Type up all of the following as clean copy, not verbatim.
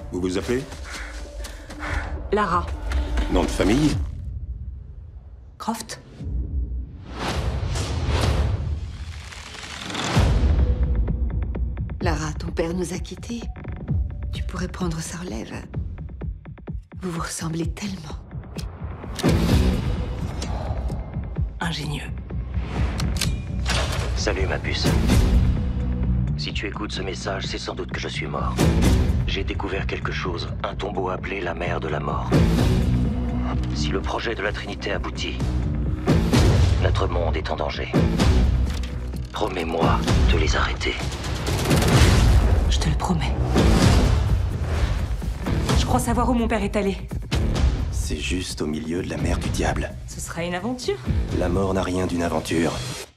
Vous vous appelez? Lara. Nom de famille? Croft. Lara, ton père nous a quittés. Tu pourrais prendre sa relève. Vous vous ressemblez tellement. Ingénieux. Salut ma puce. Si tu écoutes ce message, c'est sans doute que je suis mort. J'ai découvert quelque chose, un tombeau appelé la mer de la mort. Si le projet de la Trinité aboutit, notre monde est en danger. Promets-moi de les arrêter. Je te le promets. Je crois savoir où mon père est allé. C'est juste au milieu de la mer du diable. Ce sera une aventure. La mort n'a rien d'une aventure.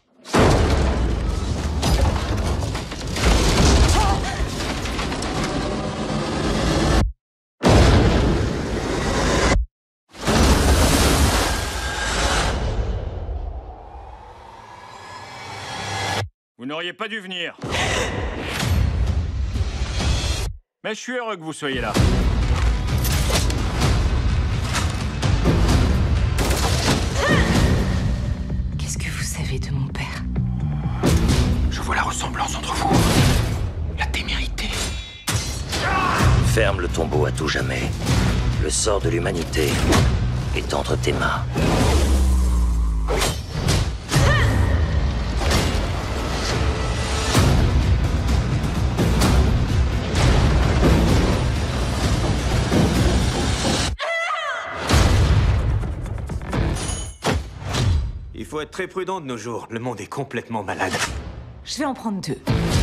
Vous n'auriez pas dû venir. Mais je suis heureux que vous soyez là. Qu'est-ce que vous savez de mon père? Je vois la ressemblance entre vous. La témérité. Ferme le tombeau à tout jamais. Le sort de l'humanité est entre tes mains. Il faut être très prudent de nos jours. Le monde est complètement malade. Je vais en prendre 2.